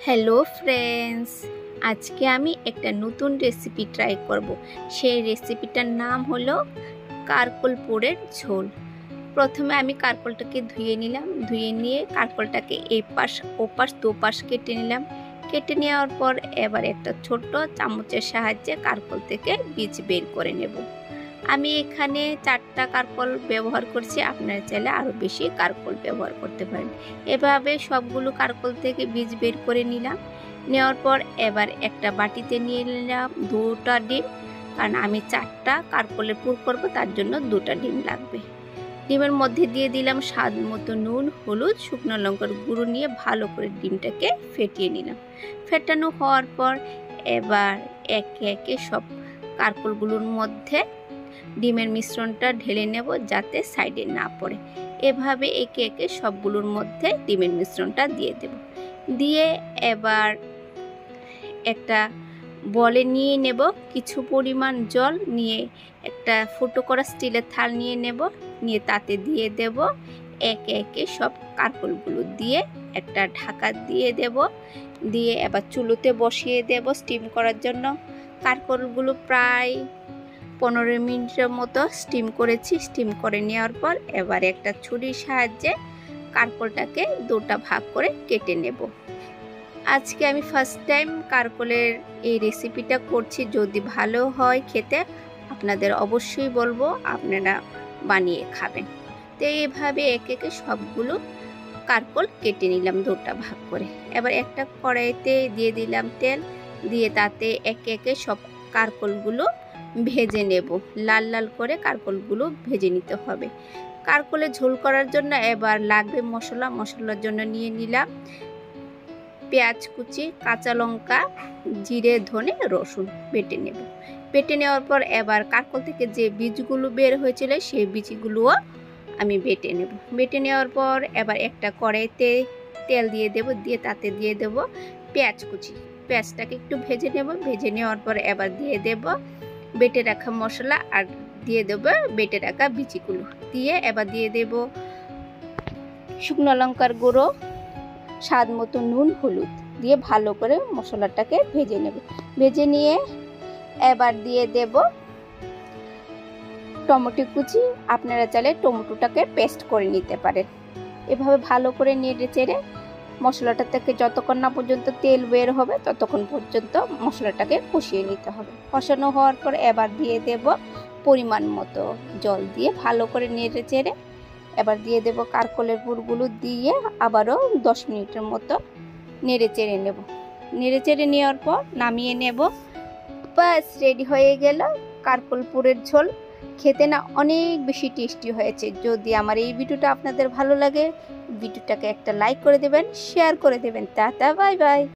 Hello friends, আজকে আমি একটা নতুন রেসিপি ট্রাই করব। সেই রেসিপিটার নাম হলো কারকল পোড়ের ঝোল। প্রথমে আমি কারকলটাকে ধুয়ে নিলাম। ধুয়ে নিয়ে কারকলটাকে এই পাশ ওপাশ দুপাশ কেটে নিলাম। কেটে নেওয়ার পর এবার একটা ছোট্ট চামচের সাহায্যে কারকল থেকে বীজ বের করে নেব। আমি এখানে 4টা কারকল ব্যবহার করছি, আপনারা চাইলে আরও বেশি কারকল ব্যবহার করতে পারেন। এভাবে সবগুলো কারকল থেকে বীজ বের করে নিলাম। নেওয়ার পর এবার একটা বাটিতে নিয়ে নিলাম 2টা ডিম, কারণ আমি 4টা কারকলের পুর করবো, তার জন্য 2টা ডিম লাগবে। ডিমের মধ্যে দিয়ে দিলাম স্বাদ মতো নুন, হলুদ, শুকনো লঙ্কার গুঁড়ো নিয়ে ভালো করে ডিমটাকে ফেটিয়ে নিলাম। ফেটানো হওয়ার পর এবার একে একে সব কারকলগুলোর মধ্যে ডিমের মিশ্রণটা ঢেলে নেব, যাতে সাইডে না পড়ে। এভাবে একে একে সবগুলোর মধ্যে ডিমের মিশ্রণটা দিয়ে দেব। দিয়ে এবার একটা বলে নিয়ে নেব কিছু পরিমাণ জল, নিয়ে একটা ফুটো করা স্টিলের থাল নিয়ে নেব, নিয়ে তাতে দিয়ে দেব একে একে সব কারকলগুলো দিয়ে একটা ঢাকা দিয়ে দেব। দিয়ে এবার চুলোতে বসিয়ে দেব স্টিম করার জন্য। কারকলগুলো প্রায় 15 মিনিটের মতো স্টিম করেছি। স্টিম করে নেওয়ার পর এবার একটা ছুরির সাহায্যে কারকলটাকে 2টা ভাগ করে কেটে নেব। আজকে আমি ফার্স্ট টাইম কারকলের এই রেসিপিটা করছি। যদি ভালো হয় খেতে, আপনাদের অবশ্যই বলবো আপনারা বানিয়ে খাবেন। তো এইভাবে একে একে সবগুলো কারকল কেটে নিলাম 2টা ভাগ করে। এবার একটা কড়াইতে দিয়ে দিলাম তেল, দিয়ে তাতে একে একে সব কারকলগুলো ভেজে নেব। লাল লাল করে কারকলগুলো ভেজে নিতে হবে। কারকলে ঝোল করার জন্য এবার লাগবে মশলার জন্য নিয়ে নিলাম পেঁয়াজ কুচি, কাঁচা লঙ্কা, জিরে, ধনে, রসুন বেটে নেব। বেটে নেওয়ার পর এবার কারকল থেকে যে বীজগুলো বের হয়েছিল সেই বীজগুলোও আমি বেটে নেব। বেটে নেওয়ার পর এবার একটা কড়াইতে তেল দিয়ে দেব, দিয়ে তাতে দিয়ে দেব পেঁয়াজ কুচি। পেঁয়াজটাকে একটু ভেজে নেব। ভেজে নেওয়ার পর এবার দিয়ে দেব বেটে রাখা মশলা, আর দিয়ে দেব বেটে রাখা বীজগুলো। দিয়ে এবার দিয়ে দেব শুকনো লঙ্কার গুঁড়ো, স্বাদ মতো নুন, হলুদ দিয়ে ভালো করে মশলাটাকে ভেজে নেব। ভেজে নিয়ে এবার দিয়ে দেব টমেটো কুচি। আপনারা চাইলে টমেটোটাকে পেস্ট করে নিতে পারেন। এভাবে ভালো করে নেড়ে চেড়ে মশলাটা থেকে যতক্ষণ না পর্যন্ত তেল বের হবে ততক্ষণ পর্যন্ত মশলাটাকে কষিয়ে নিতে হবে। কষানো হওয়ার পর এবার দিয়ে দেব পরিমাণ মতো জল, দিয়ে ভালো করে নেড়ে চেড়ে এবার দিয়ে দেব কারকলের পুরগুলো, দিয়ে আবারও 10 মিনিটের মতো নেড়ে চেড়ে নেব। নেড়ে চেড়ে নেওয়ার পর নামিয়ে নেব। বাস রেডি হয়ে গেল কারকল পুরের ঝোল। খেতে না অনেক বেশি টেস্টি হয়েছে। যদি আমার এই ভিডিওটা আপনাদের ভালো লাগে, ভিডিওটাকে একটা লাইক করে দেবেন, শেয়ার করে দেবেন। Tata, bye by.